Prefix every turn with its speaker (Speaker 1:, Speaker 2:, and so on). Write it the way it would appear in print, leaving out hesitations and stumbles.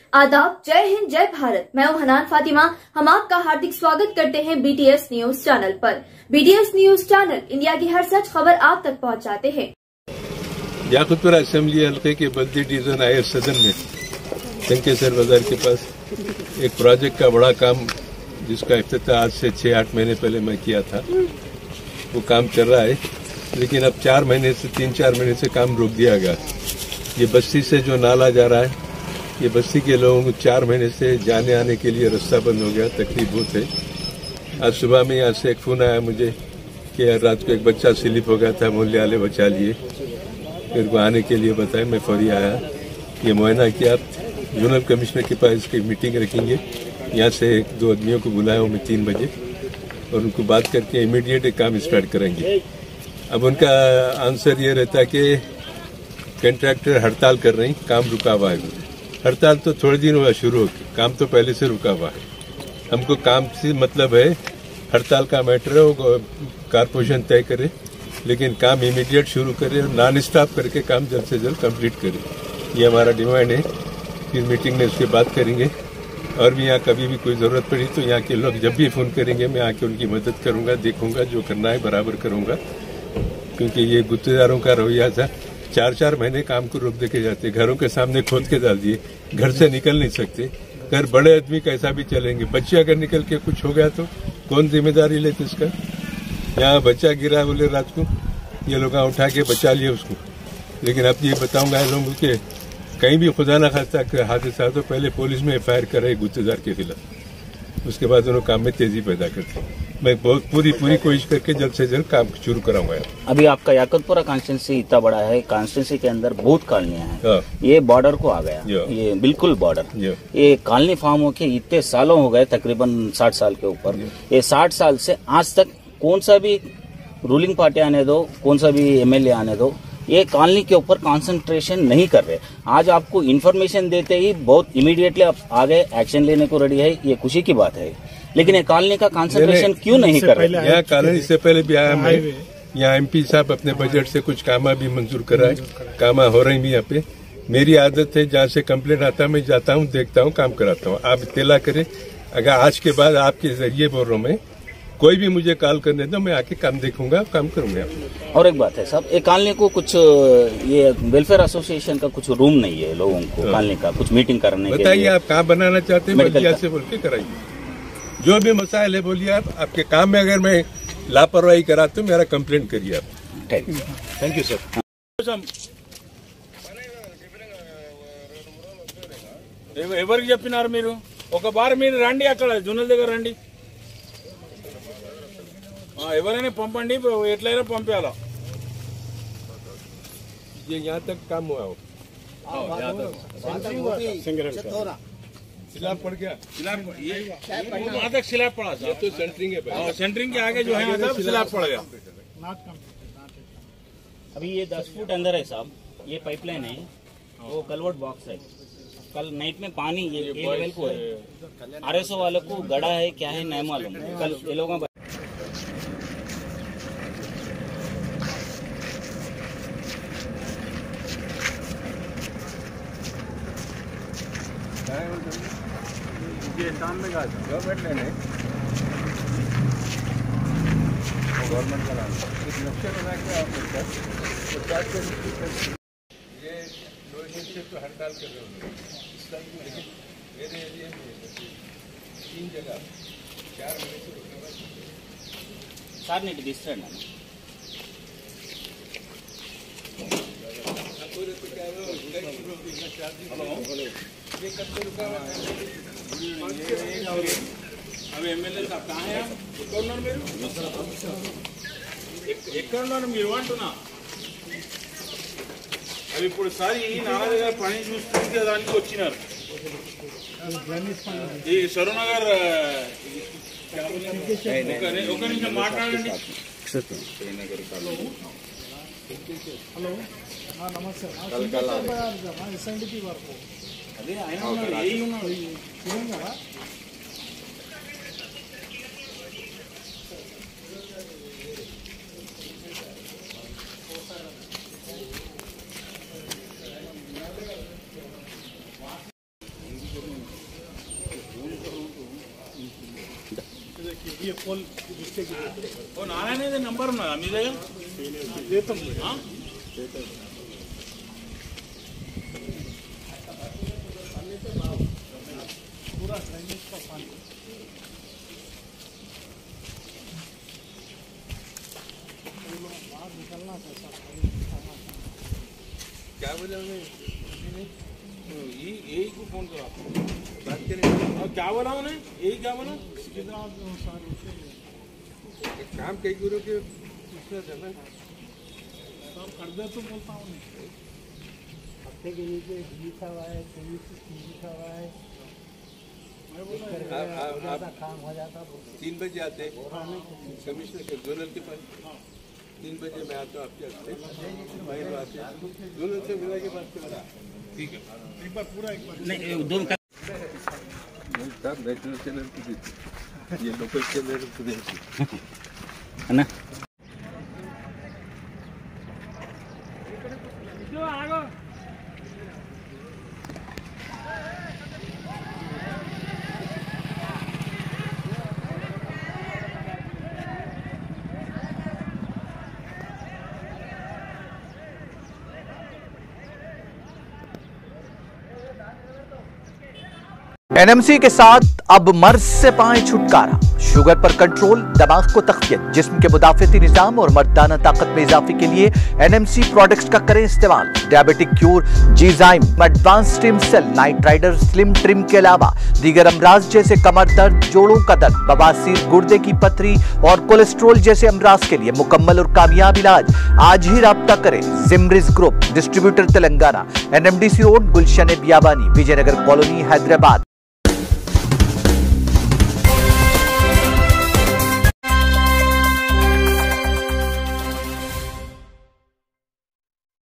Speaker 1: आदाब, जय हिंद, जय भारत। मैं हूं हनान फातिमा। हम आपका हार्दिक स्वागत करते हैं बीटीएस न्यूज चैनल पर। बीटीएस न्यूज चैनल इंडिया की हर सच खबर आप तक पहुंचाते हैं।
Speaker 2: याकुतपुरा असेंबली हल्के के बद्दी डिवीजन आए सदन में शंकेश्वर बाजार के पास एक प्रोजेक्ट का बड़ा काम जिसका इफ्तिताह आज से 6-8 महीने पहले मैं किया था, वो काम चल रहा है। लेकिन अब 3-4 महीने से काम रोक दिया गया। ये बस्ती से जो नाला जा रहा है, ये बस्ती के लोगों को 4 महीने से जाने आने के लिए रास्ता बंद हो गया, तकलीफ बहुत है। आज सुबह में यहाँ से एक फोन आया मुझे कि रात को एक बच्चा स्लिप हो गया था, मोहल्ले वाले बचा लिए। मेरे को आने के लिए बताया, मैं फौरी आया। ये मुआयना किया, जोनल कमिश्नर के पास इसकी मीटिंग रखेंगे। यहाँ से 1-2 आदमियों को बुलाया मैं 3 बजे और उनको बात करके इमीडिएट काम स्टार्ट करेंगे। अब उनका आंसर ये रहता है कि कंट्रैक्टर हड़ताल कर रहे हैं, काम रुका हुआ है। हड़ताल तो थोड़े दिन हुआ शुरू हो, काम तो पहले से रुका हुआ है। हमको काम से मतलब है, हड़ताल का मैटर है वो कारपोरेशन तय करे, लेकिन काम इमीडिएट शुरू करे और नॉन स्टॉप करके काम जल्द से जल्द कंप्लीट करे। ये हमारा डिमांड है। फिर मीटिंग में उसके बात करेंगे और भी यहाँ कभी भी कोई जरूरत पड़ी तो यहाँ के लोग जब भी फोन करेंगे मैं आके उनकी मदद करूंगा, देखूंगा, जो करना है बराबर करूंगा। क्योंकि ये गुत्तेदारों का रवैया था, 4-4 महीने काम को रोक देके जाते, घरों के सामने खोद के डाल दिए, घर से निकल नहीं सकते। घर बड़े आदमी कैसा भी चलेंगे, बच्चे अगर निकल के कुछ हो गया तो कौन जिम्मेदारी लेते इसका। यहाँ बच्चा गिरा बोले रात को, ये लोग उठा के बचा लिए उसको। लेकिन अब ये बताऊंगा लोगों के कहीं भी खुदा न खास्ता हादसा तो पहले पुलिस में FIR करे गुत्तेदार के खिलाफ, उसके बाद उन्होंने काम में तेजी पैदा करते। मैं बहुत पूरी कोशिश करके जल्द से जल्द काम शुरू कराऊंगा।
Speaker 3: अभी आपका याकुतपुरा कॉन्स्टिट्यूंसी इतना बड़ा है, कॉन्स्टिट्यूंसी के अंदर बहुत कॉलोनियां हैं। ये बॉर्डर को आ गया, ये बिल्कुल बॉर्डर। ये कॉलोनी फॉर्म होके इतने सालों हो गए, तकरीबन 60 साल के ऊपर। ये 60 साल से आज तक कौन सा भी रूलिंग पार्टी आने दो, कौन सा भी MLA आने दो, ये कॉलोनी के ऊपर कंसंट्रेशन नहीं कर रहे। आज आपको इन्फॉर्मेशन देते ही बहुत इमीडिएटली आप आगे एक्शन लेने को रेडी है, ये खुशी की बात है। लेकिन ये कॉलोनी का कंसंट्रेशन क्यों नहीं कर रहे?
Speaker 2: यहाँ कॉलोनी से पहले भी आया मैं, यहाँ MP साहब अपने बजट से कुछ कामा भी मंजूर कराए, कामा हो रही भी यहाँ पे। मेरी आदत है, जहाँ से कंप्लेंट आता है मैं जाता हूँ, देखता हूँ, काम कराता हूँ। आप इत्तला करें, अगर आज के बाद आपके जरिए बोल रहा हूँ मैं, कोई भी मुझे कॉल करने दो, मैं आके काम देखूंगा, काम करूंगा।
Speaker 3: और एक बात है साहब, एक कॉलोनी को कुछ ये वेलफेयर एसोसिएशन का कुछ रूम नहीं है लोगों को, कॉलोनी का कुछ मीटिंग करने के लिए।
Speaker 2: बताइए आप कहाँ बनाना चाहते हैं, बल्दिया से बोल के कराइए। जो भी मसाइल है बोलिए आप। आपके काम में अगर मैं लापरवाही कराता हूँ मेरा कंप्लेंट करिए आप।
Speaker 3: Thank you sir.
Speaker 4: ఎవరికి చెప్పినారు మీరు? ఒక బార్ మీరు రండి, అక్కడ జూనల్ దగ్గర రండి, ఎవరైనా పంపండి, ఎట్లయినా పంపించాలా।
Speaker 2: ये यहाँ तक काम हुआ हो, स्लैब पड़ गया,
Speaker 4: वहाँ तक स्लैब पड़ा था,
Speaker 2: तो सेंटरिंग है,
Speaker 4: सेंटरिंग के आगे जो है स्लैब पड़ गया।
Speaker 3: अभी ये 10 फुट अंदर है साहब, ये पाइपलाइन है, वो कलवर्ट बॉक्स है। कल नाइट में पानी ये लेवल को है, RSO वालों को गड़ा है क्या है नहीं मालूम। कल ये लोगों
Speaker 2: सामने का गवर्नमेंट लेने गवर्नमेंट का नक्शा बना के आप ये लोग तो हड़ताल कर रहे होंगे, लेकिन मेरे एरिया में 3 जगह 4 महीने से रुकने वाले
Speaker 3: सार नहीं डिस्टर्ब है।
Speaker 2: ये कब से रुका हुआ है?
Speaker 4: అవి MLA సాబ్ కहाँ हैं आप? ఎక్కడున్నారు మీరు? ఎక్కడున్నారు మీరు అంటున్నా? అవి ఇప్పుడు సారి నారాజు గారు పని చూస్తుంటే దానికి వచ్చినారు। ఈ సరూనగర్ ఒక నిమిషం మాట్లాడండి।
Speaker 5: హలో నమస్తే, SNDP వరకు
Speaker 4: అదే ఆయన ఉన్నారు, ఏ ఉన్నారు
Speaker 5: తెలంగాణ ये कॉल रिश्ते की
Speaker 4: ఓ నారాయణ నంబర్ ఉన్నదా మీ దగ్గర
Speaker 5: देता हूँ
Speaker 4: ఆ?
Speaker 5: पूरा ड्रेनेज का पानी बाहर निकलना कैसा
Speaker 2: क्या बोले उन्हें
Speaker 4: यही को फोन करो आप
Speaker 2: बात करेंगे
Speaker 4: और क्या बोला उन्हें यही क्या बोला
Speaker 5: कितना अनुसार
Speaker 2: काम कई गुरु के पूछना था ना
Speaker 5: सब कर दे तो बोलता हूँ हफ्ते के नीचे लिखा हुआ है लिखा हुआ है मैं बोल रहा काम हो जाता
Speaker 2: 3 बजे आते कमिश्नर के जोनल के पास 3 बजे मैं आता हूँ आपके हफ्ते महिला आते जोनल से मिला के बात करा ठीक है
Speaker 5: एक बार पूरा एक बार
Speaker 3: नहीं दोनों का
Speaker 2: नेशनल चैनल की ये लोकल चैनल की
Speaker 3: है ना
Speaker 6: एनएमसी के साथ अब मर्ज से पाएं छुटकारा, शुगर पर कंट्रोल, दिमाग को तक़वियत, जिस्म के मुदाफ़ती निज़ाम और मर्दाना ताकत में इजाफे के लिए एनएमसी प्रोडक्ट्स का करें इस्तेमाल। डायबिटिक क्यूर, जीजाइम, advance stem cell, night rider slim trim के अलावा दीगर अमराज जैसे कमर दर्द, जोड़ों का दर्द, बवासीर, गुर्दे की पथरी और कोलेस्ट्रोल जैसे अमराज के लिए मुकम्मल और कामयाब इलाज। आज ही राब्ता करें। जिमरिज group, distributor Telangana, NMDC road, Gulshan Biyabani, Vijayanagar colony, Hyderabad.